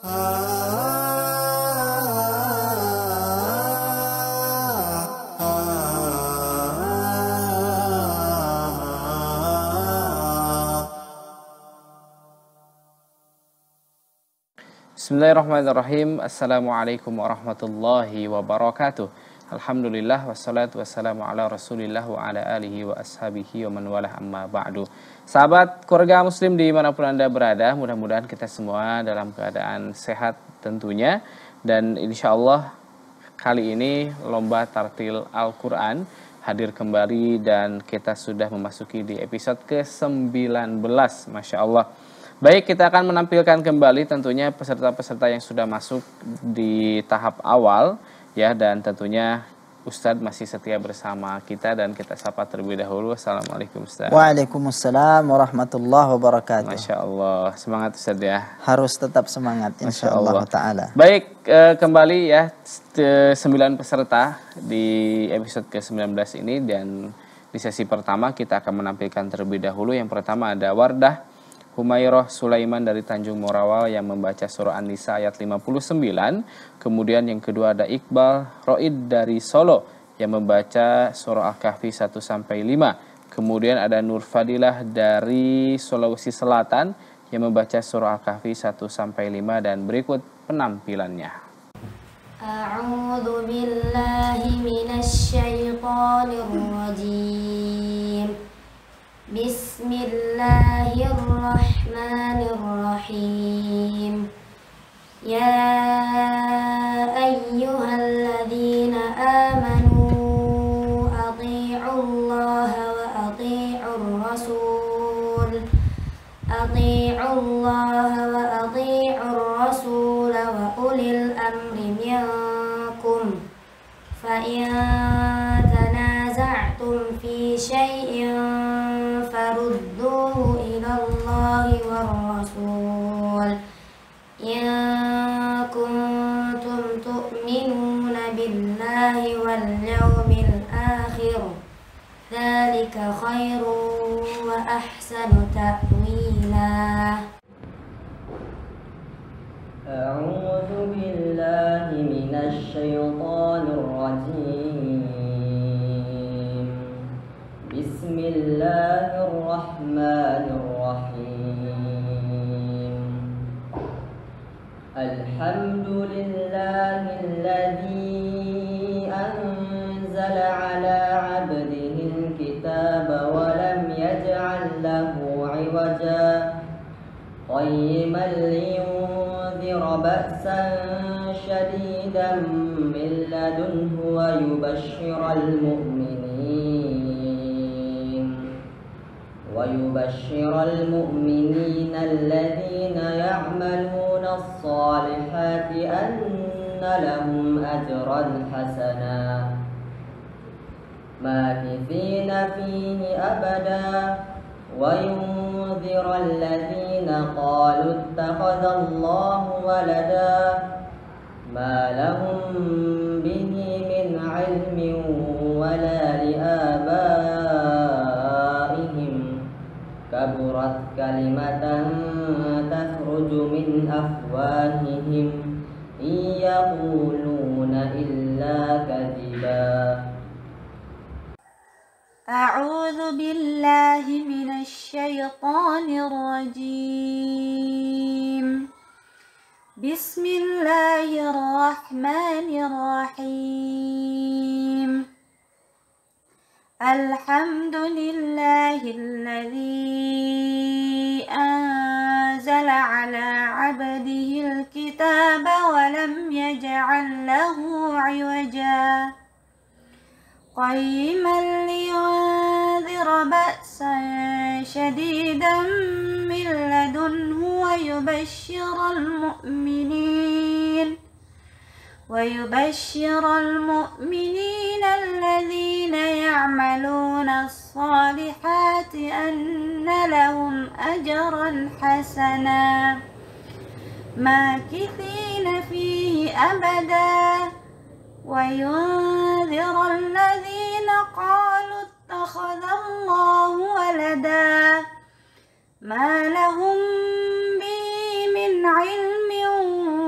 Bismillahirrahmanirrahim. Assalamualaikum warahmatullahi wabarakatuh. Alhamdulillah wassalatu wassalamu ala rasulillah wa ala alihi wa ashabihi wa man walah amma ba'du. Sahabat keluarga muslim dimanapun Anda berada, mudah-mudahan kita semua dalam keadaan sehat tentunya. Dan insya Allah kali ini lomba tartil Al-Quran hadir kembali dan kita sudah memasuki di episode ke-19. Masya Allah. Baik, kita akan menampilkan kembali tentunya peserta-peserta yang sudah masuk di tahap awal ya, dan tentunya Ustadz masih setia bersama kita dan kita sapa terlebih dahulu. Assalamualaikum Ustadz. Waalaikumsalam warahmatullahi wabarakatuh. Masya Allah, semangat Ustadz ya. Harus tetap semangat insya Allah Ta'ala. Baik, kembali ya 9 peserta di episode ke-19 ini, dan di sesi pertama kita akan menampilkan terlebih dahulu. Yang pertama ada Wardah Humairah Sulaiman dari Tanjung Morawa yang membaca surah An-Nisa ayat 59. Kemudian yang kedua ada Iqbal Roid dari Solo yang membaca surah Al-Kahfi 1-5. Kemudian ada Nur Fadilah dari Sulawesi Selatan yang membaca surah Al-Kahfi 1-5, dan berikut penampilannya. A'udzu billahi minasy syaithanir rajim. Bismillahirrahmanirrahim. Ya ayyuhalladzina amanu athi'ullaha wa athi'ur rasul. Athi'ullaha wa athi'ur rasul wa ulil amri minkum. Fa in tanaza'tum fi syai'in farudduhu ilallahi war-rasul in kuntum tu'minuna billahi wal yawmil akhir dzalika khairun wa ahsanu ta'wila. A'udzu billahi minasy syaithanir rajim. Bismillahirrahmanirrahim. Alhamdulillahilladzi anzala ala 'abdihil kitaba wa lam yaj'al lahu 'iwaja qayyiman liyunzira ba'san shadidan min ladunhu wa yubashshiral mu'minin الذين يعملون الصالحات أن لهم أجرا حسنا ماكثين فيه أبدا وينذر الذين قالوا اتخذ الله ولدا ما لهم به من علم ولا لآبائهم كبرت كلمة تخرج من أفواههم إن يقولون إلا كذبا. أعوذ بالله من الشيطان الرجيم. بسم الله الرحمن الرحيم. الحمد لله الذي أنزل على عبده الكتاب ولم يجعل له عوجا قيما لينذر بأسا شديدا من لدنه ويبشر المؤمنين الذين يعملون الصالحات أن لهم أجرا حسنا ماكثين فيه أبدا وينذر الذين قالوا اتخذ الله ولدا ما لهم به من علم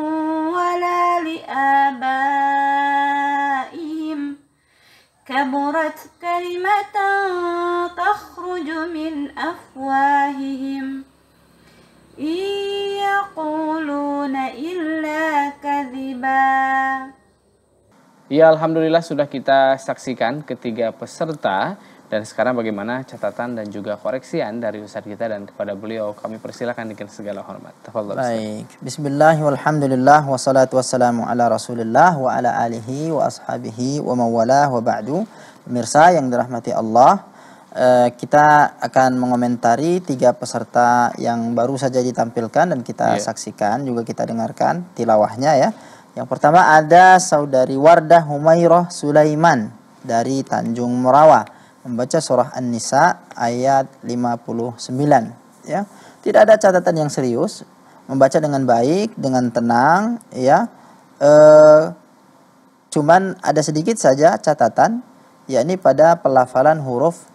كبرت كلمة تخرج من أفواههم إن يقولون إلا كذبا. Ya, alhamdulillah sudah kita saksikan ketiga peserta. Dan sekarang bagaimana catatan dan juga koreksian dari Ustadz kita, dan kepada beliau kami persilakan dengan segala hormat. Tafadhol, Ustadz. Baik, bismillah walhamdulillah wassalatu wassalamu ala rasulillah wa ala alihi wa ashabihi wa mawalah wa ba'du. Pemirsa yang dirahmati Allah, kita akan mengomentari tiga peserta yang baru saja ditampilkan dan kita saksikan, juga kita dengarkan tilawahnya ya. Yang pertama ada saudari Wardah Humairah Sulaiman dari Tanjung Merawa, membaca surah An-Nisa ayat 59 ya. Tidak ada catatan yang serius, membaca dengan baik, dengan tenang ya. Cuman ada sedikit saja catatan, yakni pada pelafalan huruf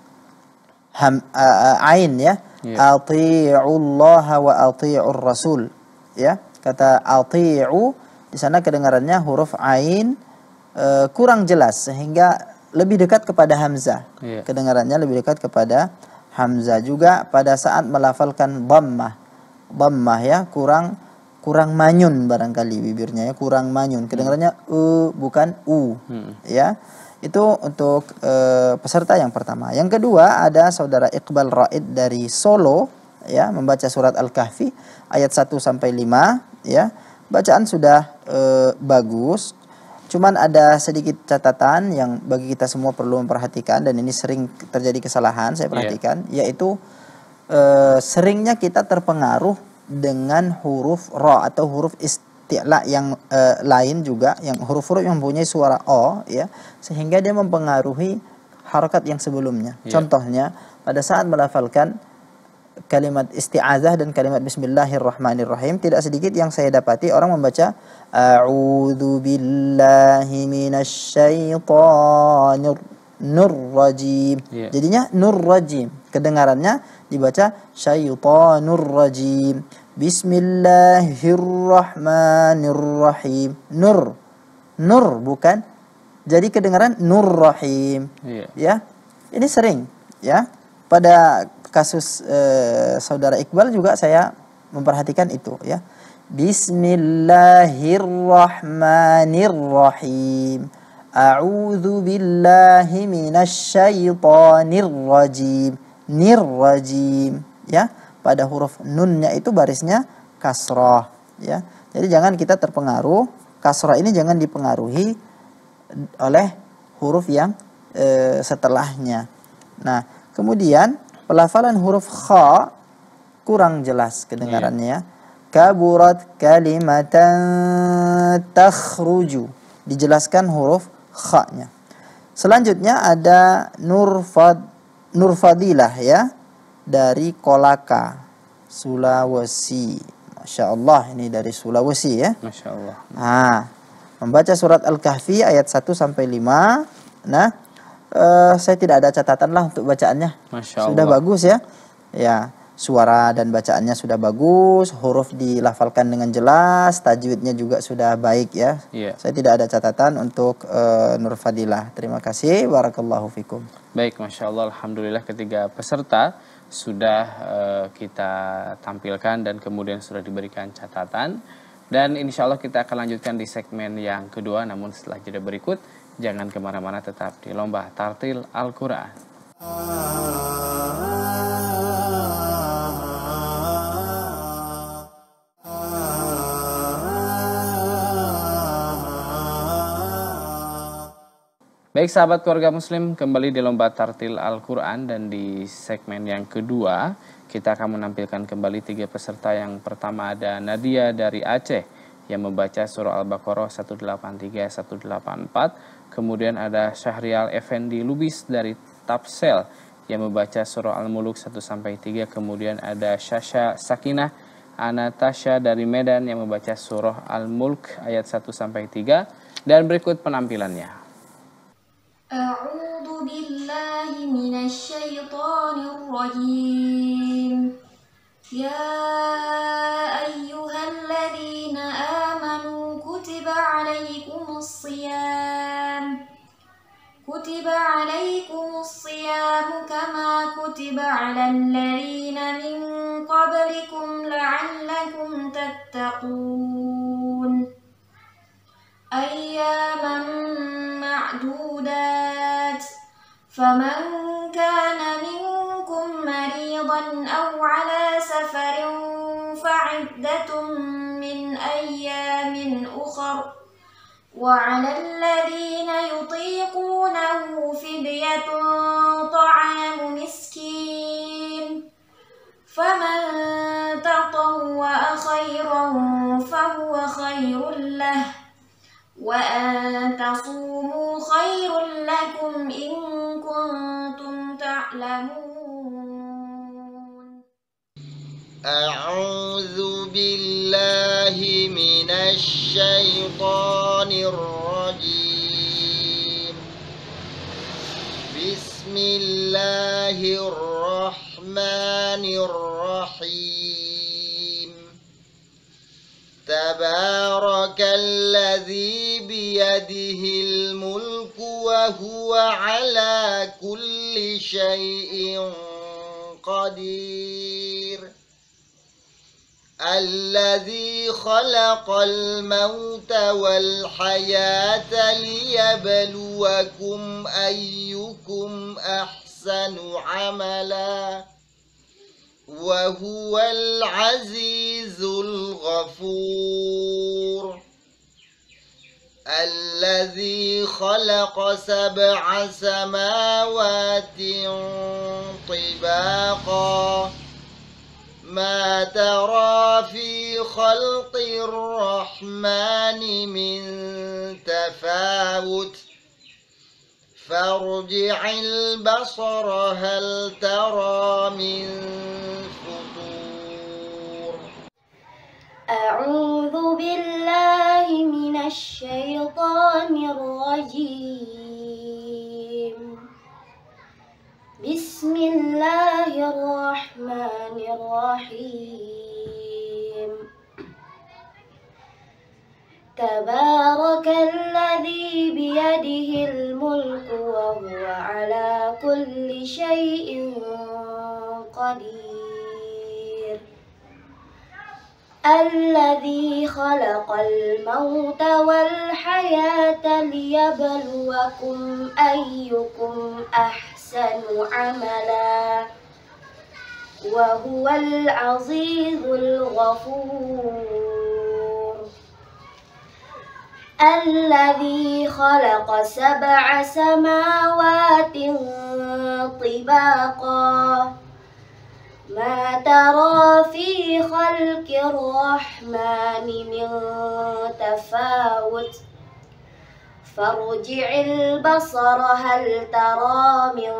ain ya. Ati'ullaha wa ati'ur rasul ya. Kata ati'u di sana kedengarannya huruf ain kurang jelas sehingga lebih dekat kepada hamzah. Kedengarannya lebih dekat kepada hamzah. Juga pada saat melafalkan dhammah ya, kurang manyun barangkali bibirnya ya, kurang manyun. Kedengarannya bukan u. Ya. Itu untuk peserta yang pertama. Yang kedua ada saudara Iqbal Raid dari Solo ya, membaca surat Al-Kahfi ayat 1 sampai 5 ya. Bacaan sudah bagus. Cuman ada sedikit catatan yang bagi kita semua perlu memperhatikan, dan ini sering terjadi kesalahan saya perhatikan, yaitu seringnya kita terpengaruh dengan huruf ra atau huruf isti'la yang lain juga, yang huruf-huruf yang mempunyai suara o ya, sehingga dia mempengaruhi harakat yang sebelumnya. Contohnya pada saat melafalkan kalimat isti'azah dan kalimat bismillahirrahmanirrahim, tidak sedikit yang saya dapati orang membaca a'udzu billahi minasyaitonir rajim. Jadinya nur rajim. Kedengarannya dibaca syaitonur rajim. Bismillahirrahmanirrahim. Nur bukan. Jadi kedengaran nur rahim. Ya. Ini sering ya. Pada kasus saudara Iqbal juga saya memperhatikan itu ya. Bismillahirrahmanirrahim. A'udzu billahi minasyaitonir rajim. Nirrajim ya. Pada huruf nunnya itu barisnya kasrah ya. Jadi jangan kita terpengaruh, kasrah ini jangan dipengaruhi oleh huruf yang setelahnya. Nah, kemudian pelafalan huruf kha kurang jelas kedengarannya. Kaburat kalimatan takhruju. Dijelaskan huruf kha-nya. Selanjutnya ada Nurfadilah ya, dari Kolaka, Sulawesi. Masya Allah, ini dari Sulawesi ya. Masya Allah. Nah, membaca surat Al-Kahfi ayat 1 sampai 5. Nah, saya tidak ada catatan lah untuk bacaannya. Masya Allah. Sudah bagus ya. Ya, suara dan bacaannya sudah bagus, huruf dilafalkan dengan jelas, tajwidnya juga sudah baik ya. Saya tidak ada catatan untuk Nurfadilah. Terima kasih. Barakallahu fikum. Baik, Masya Allah. Alhamdulillah ketiga peserta sudah kita tampilkan dan kemudian sudah diberikan catatan. Dan insya Allah kita akan lanjutkan di segmen yang kedua. Namun setelah jeda berikut, jangan kemana-mana, tetap di Lomba Tartil Al-Quran. Baik sahabat keluarga muslim, kembali di Lomba Tartil Al-Quran, dan di segmen yang kedua kita akan menampilkan kembali tiga peserta. Yang pertama ada Nadia dari Aceh yang membaca surah Al-Baqarah 183-184. Kemudian ada Syahrial Effendi Lubis dari Tapsel yang membaca surah Al-Muluk 1-3. Kemudian ada Syasha Sakinah Anatasha dari Medan yang membaca surah Al-Mulk ayat 1-3. Dan berikut penampilannya. A'udzu billahi minasyaitonir rajim. Ya ayyuhalladzina amanu kutiba 'alaikumus shiyam كتب عليكم الصيام كما كتب على الذين من قبلكم لعلكم تتقون أياما معدودات فمن كان منكم مريضا أو على سفر فعدة من أيام أخر وعلى الذين يطيقونه فدية طعام مسكين فمن تطوع خيرا فهو خير له وأن تصوموا خير لكم إن كنتم تعلمون. أعوذ بالله من الشيطان الرجيم. بسم الله الرحمن الرحيم. تبارك الذي بيده الملك وهو على كل شيء قدير. الذي خلق الموت والحياة ليبلوكم أيكم أحسن عملا وهو العزيز الغفور. الذي خلق 7 سماوات طباقا ما ترى في خلق الرحمن من تفاوت فارجع البصر هل ترى من فطور. أعوذ بالله من الشيطان الرجيم. بسم الله الرحمن الرحيم. تبارك الذي بيده الملك وهو على كل شيء قدير. الذي خلق الموت والحياة ليبلوكم أيكم أحسن عملا وهو العزيز الغفور. الذي خلق 7 سماوات طباقا ما ترى في خلق الرحمن من تفاوت فارجع البصر هل ترى من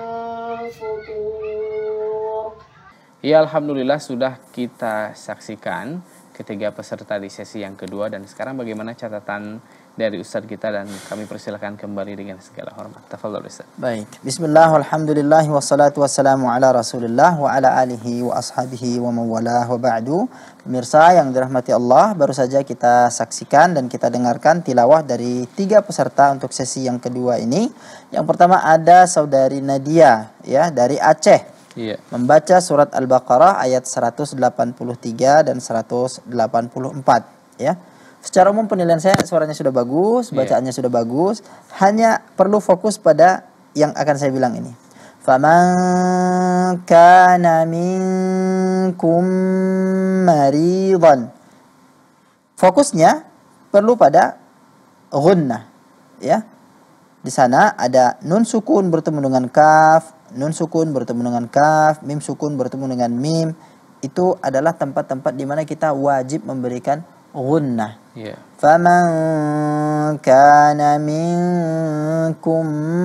فطور. Ya, alhamdulillah sudah kita saksikan ketiga peserta di sesi yang kedua, dan sekarang bagaimana catatan dari Ustadz kita, dan kami persilakan kembali dengan segala hormat. Tafadhol Ustadz. Baik. Bismillah, alhamdulillah, wassalatu wassalamu ala Rasulillah wa ala alihi wa ashabihi wa mawalah wa ba'du. Pemirsa yang dirahmati Allah, baru saja kita saksikan dan kita dengarkan tilawah dari 3 peserta untuk sesi yang kedua ini. Yang pertama ada saudari Nadia ya dari Aceh. Iya. Membaca surat Al-Baqarah ayat 183 dan 184 ya. Secara umum penilaian saya suaranya sudah bagus, bacaannya sudah bagus, hanya perlu fokus pada yang akan saya bilang ini. Faman kana minkum maridan. Fokusnya perlu pada ghunnah ya. Di sana ada nun sukun bertemu dengan kaf, nun sukun bertemu dengan kaf, mim sukun bertemu dengan mim. Itu adalah tempat-tempat di mana kita wajib memberikan ghunnah. Yeah. Faman kana minkum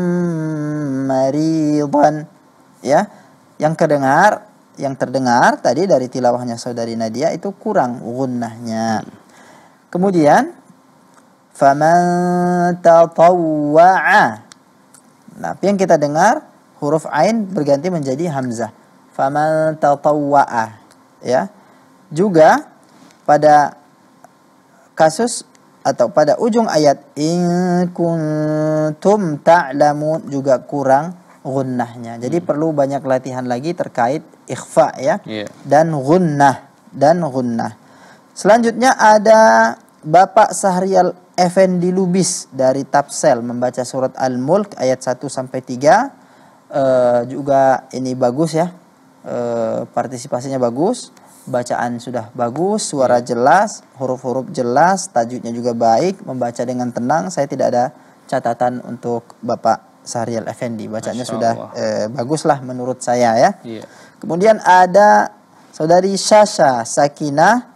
maridan. Ya, yang terdengar tadi dari tilawahnya saudari Nadia itu kurang ghunnahnya. Kemudian faman tatawwa'a. Nah, yang kita dengar huruf ain berganti menjadi hamzah. Faman tatawwa'a ya. Juga pada kasus atau pada ujung ayat in kuntum ta'lamun juga kurang gunnahnya. Jadi perlu banyak latihan lagi terkait ikhfa ya. Dan gunnah. Selanjutnya ada Bapak Sahrial Effendi Lubis dari Tapsel membaca surat Al-Mulk ayat 1 sampai 3. Juga ini bagus ya. Partisipasinya bagus, bacaan sudah bagus, suara jelas, huruf-huruf jelas, tajwidnya juga baik, membaca dengan tenang. Saya tidak ada catatan untuk Bapak Sahrial Effendi, bacanya sudah bagus lah menurut saya ya. Kemudian ada saudari Syasha Sakinah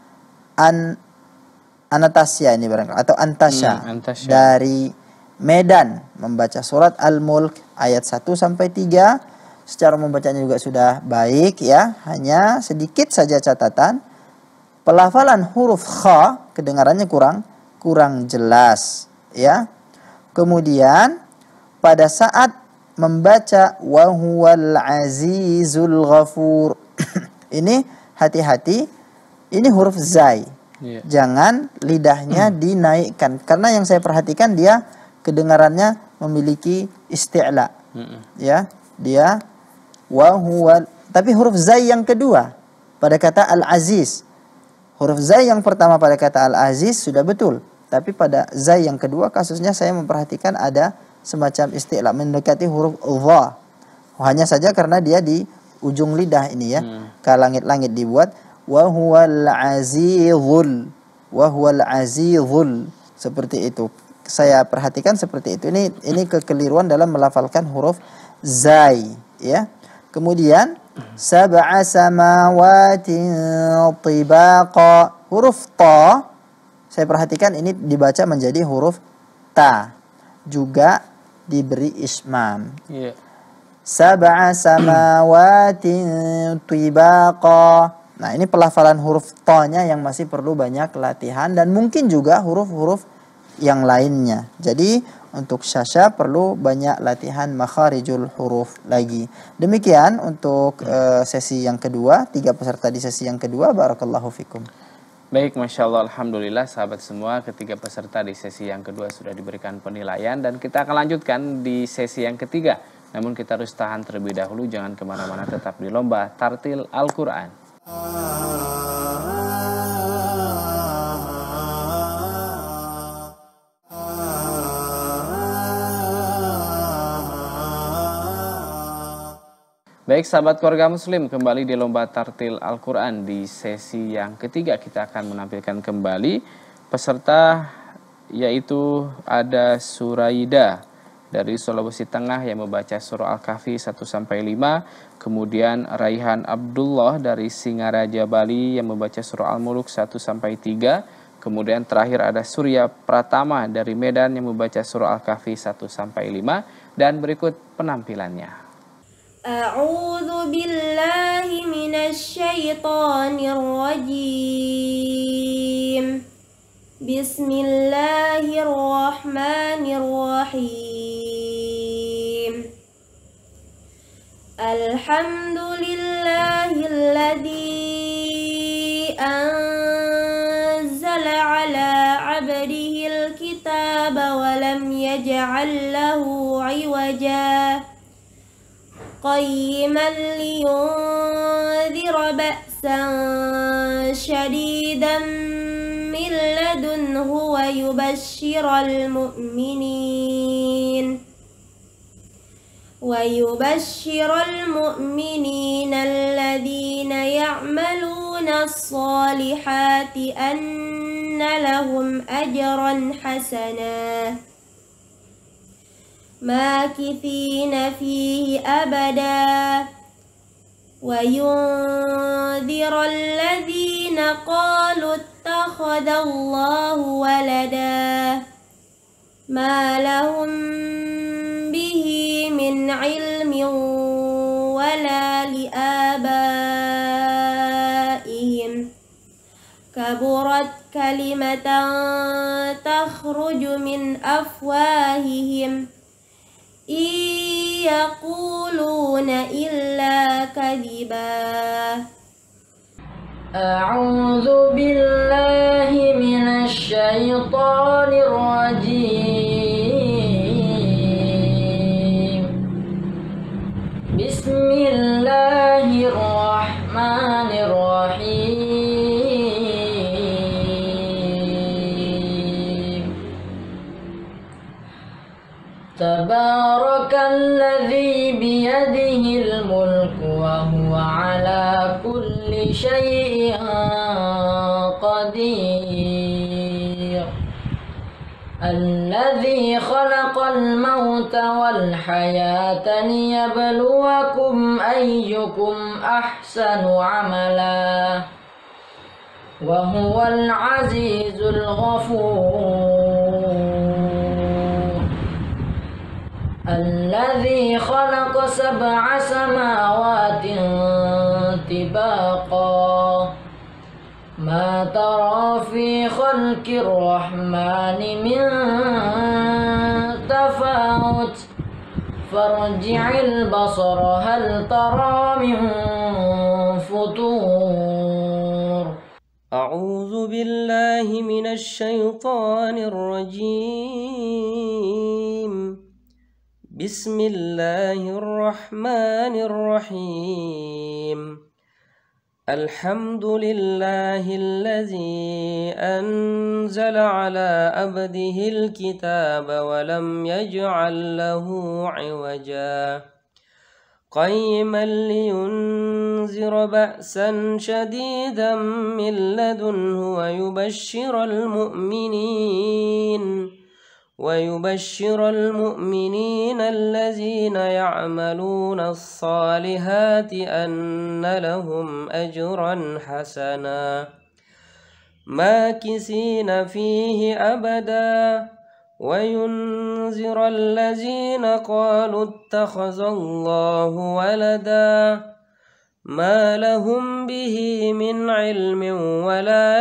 Anastasia ini barangkali atau Antasya dari Medan membaca surat Al-Mulk ayat 1 sampai 3. Secara membacanya juga sudah baik ya, hanya sedikit saja catatan pelafalan huruf kha kedengarannya kurang jelas ya. Kemudian pada saat membaca wa huwal azizul ghafur ini hati-hati, ini huruf zai. Jangan lidahnya dinaikkan karena yang saya perhatikan dia kedengarannya memiliki isti'la. Ya, dia wa huwal, tapi huruf zai yang kedua pada kata al-aziz. Huruf zai yang pertama pada kata al-aziz sudah betul, tapi pada zai yang kedua kasusnya saya memperhatikan ada semacam isti'la mendekati huruf dha. Hanya saja karena dia di ujung lidah ini ya. Ke langit-langit dibuat wa huwal azizul. Seperti itu. Saya perhatikan seperti itu. Ini kekeliruan dalam melafalkan huruf zai ya. Kemudian sab'a samawatin tibaqa. Huruf ta saya perhatikan ini dibaca menjadi huruf ta. Juga diberi ismam. Sab'a samawatin tibaqa. Nah, ini pelafalan huruf ta-nya yang masih perlu banyak latihan dan mungkin juga huruf-huruf yang lainnya. Jadi untuk Syasha perlu banyak latihan makharijul huruf lagi. Demikian untuk sesi yang kedua, 3 peserta di sesi yang kedua. Barakallahu fikum. Baik, Masya Allah, Alhamdulillah sahabat semua, ketiga peserta di sesi yang kedua sudah diberikan penilaian dan kita akan lanjutkan di sesi yang ketiga. Namun kita harus tahan terlebih dahulu, jangan kemana-mana, tetap di Lomba Tartil Al-Quran. Baik sahabat keluarga muslim, kembali di Lomba Tartil Al-Quran. Di sesi yang ketiga kita akan menampilkan kembali peserta, yaitu ada Suraida dari Sulawesi Tengah yang membaca surah Al-Kahfi 1-5. Kemudian Raihan Abdullah dari Singaraja Bali yang membaca surah Al-Mulk 1-3. Kemudian terakhir ada Surya Pratama dari Medan yang membaca surah Al-Kahfi 1-5. Dan berikut penampilannya. A'udzu billahi minasyaitonir rajim. Bismillahirrahmanirrahim. Alhamdulillahilladzi anzala ala 'abdihil kitaba wa lam yaj'al lahu 'iwaja. قيما لينذر بأسا شديدا من لدنه ويبشر المؤمنين الذين يعملون الصالحات أن لهم أجرا حسنا ماكثين فيه أبدا وينذر الذين قالوا اتخذ الله ولدا ما لهم به من علم ولا لآبائهم كبرت كلمة تخرج من أفواههم إن يقولون إلا كذبا. A'udzu billahi minasy syaithanir rajim. Bismillahirrahmanirrahim. Tabarakalladzi biyadihil mulku wa huwa ala kulli syai'in qadir. Alladzi khalaqal mauta wal hayata liyabluwakum ayyukum ahsanu amala wa huwal azizul ghafur. Alladzi khalaqa sab'a samawatin tibaqa ma tara fi khalqir rahmani min tafawut farji'il basara hal tara min futur. A'udzu billahi minasy syaithanir rajim. Bismillahirrahmanirrahim. Alhamdulillahilladzi anzala ala abdihil kitaba wa lam yaj'al lahu 'iwaja qayyiman liyunzira ba'san shadidan min ladunhu wa yubashshiral mu'minin allazina ya'maluna as-salihati anna lahum ajran hasana makisina fihi abada wa yunzira allazina qalu ittakhazallahu walada ma lahum bihi min ilmin wala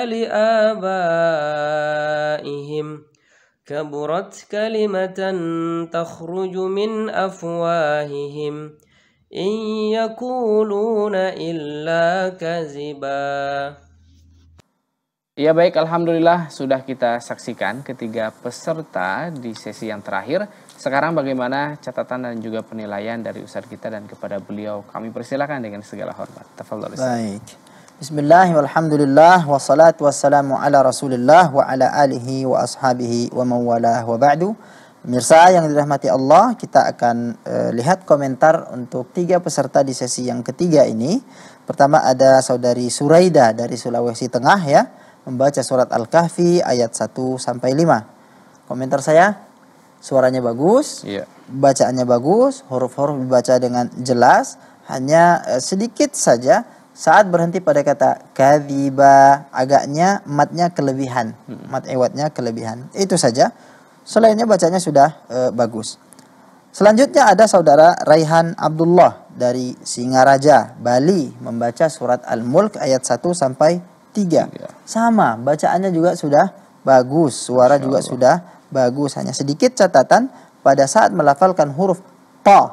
liabaihim kaburat kalimatan takhruju min afwahihim in yakuluna illa kaziba. Ya baik, alhamdulillah sudah kita saksikan ketiga peserta di sesi yang terakhir. Sekarang bagaimana catatan dan juga penilaian dari Ustadz kita dan kepada beliau kami persilakan dengan segala hormat. Tafadhol Ustadz. Baik. Bismillah walhamdulillah wassalatu wassalamu ala rasulillah wa ala alihi wa ashabihi wa mawalah wa ba'du. Pemirsa yang dirahmati Allah, kita akan lihat komentar untuk tiga peserta di sesi yang ketiga ini. Pertama ada saudari Suraida dari Sulawesi Tengah ya, membaca surat Al-Kahfi ayat 1-5. Komentar saya, suaranya bagus, bacaannya bagus, huruf-huruf dibaca dengan jelas, hanya sedikit saja saat berhenti pada kata kadhiba, agaknya matnya kelebihan, mat ewatnya kelebihan. Itu saja. Selainnya bacanya sudah bagus. Selanjutnya ada saudara Raihan Abdullah dari Singaraja, Bali, membaca surat Al-Mulk ayat 1-3. Sama, bacaannya juga sudah bagus, suara juga sudah bagus. Hanya sedikit catatan pada saat melafalkan huruf ta,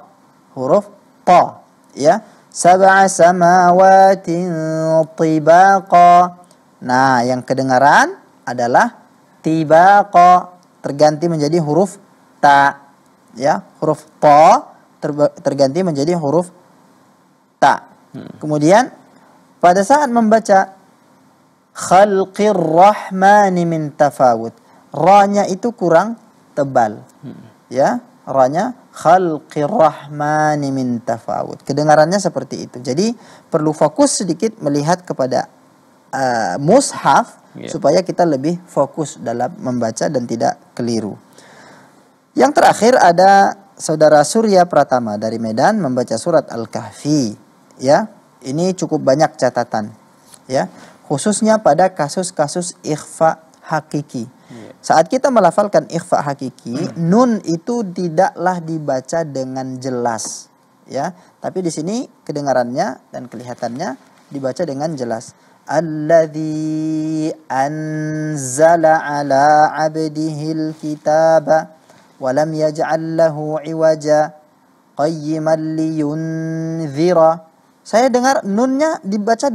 ya. Sab'a samawatin tibaqa. Nah, yang kedengaran adalah tibaqa, terganti menjadi huruf ta. Ya, huruf ta terganti menjadi huruf ta. Kemudian pada saat membaca khalqir rahmani min tafawut, ra-nya itu kurang tebal. Ya, ra-nya khalqir rahmani min tafawut. Kedengarannya seperti itu. Jadi perlu fokus sedikit melihat kepada mushaf supaya kita lebih fokus dalam membaca dan tidak keliru. Yang terakhir ada saudara Surya Pratama dari Medan membaca surat Al-Kahfi. Ya, ini cukup banyak catatan. Ya, khususnya pada kasus-kasus ikhfa hakiki. Saat kita melafalkan ikhfa hakiki, nun itu tidaklah dibaca dengan jelas, ya. Tapi di sini kedengarannya dan kelihatannya dibaca dengan jelas. Alladzi anzala ala 'abdihil kitaba wa lam yaj'al lahu 'iwaja qayyiman liyunzira. Saya dengar nunnya dibaca dengan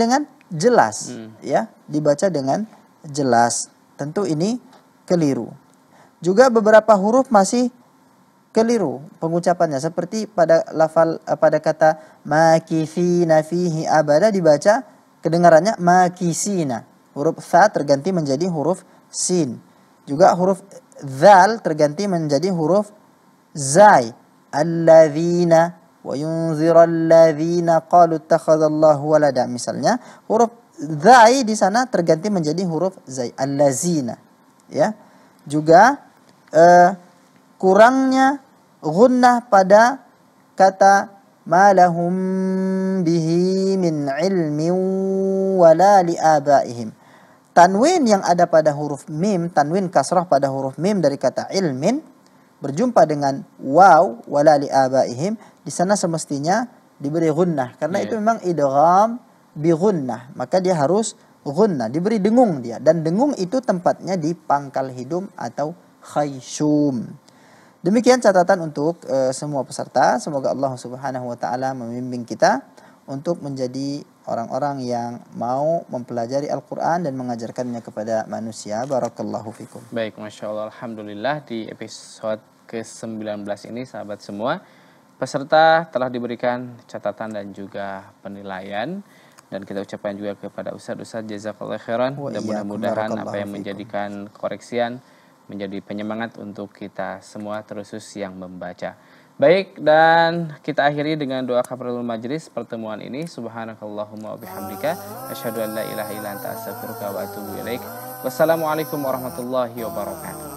jelas, ya, dibaca dengan jelas. Tentu ini keliru. Juga beberapa huruf masih keliru pengucapannya, seperti pada lafal pada kata makithina fihi abada dibaca kedengarannya makisina. Huruf tha terganti menjadi huruf sin. Juga huruf dzal terganti menjadi huruf zai. Alladzina wa yunziral ladzina qalu ittakhadallahu walada. Misalnya huruf zai di sana terganti menjadi huruf zai. Allazina, ya. Juga kurangnya gunnah pada kata malahum bihi min ilmin wala li abaihim. Tanwin yang ada pada huruf mim, tanwin kasrah pada huruf mim dari kata ilmin berjumpa dengan waw wala li abaihim, di sana semestinya diberi gunnah karena itu memang idgham bi gunnah, maka dia harus gunnah, diberi dengung dia, dan dengung itu tempatnya di pangkal hidung atau khayshum. Demikian catatan untuk semua peserta. Semoga Allah Subhanahu wa taala membimbing kita untuk menjadi orang-orang yang mau mempelajari Al-Qur'an dan mengajarkannya kepada manusia. Barakallahu fikum. Baik, Masya Allah, alhamdulillah, di episode ke-19 ini sahabat semua, peserta telah diberikan catatan dan juga penilaian. Dan kita ucapkan juga kepada Ustadz jazakallahu khairan, dan mudah-mudahan apa yang menjadikan koreksian menjadi penyemangat untuk kita semua terusus yang membaca. Baik, dan kita akhiri dengan doa kafaratul majlis pertemuan ini. Subhanakallahumma wa bihamdika asyhadu an la ilaha illa anta astaghfiruka wa atubu ilaik. Wassalamualaikum warahmatullahi wabarakatuh.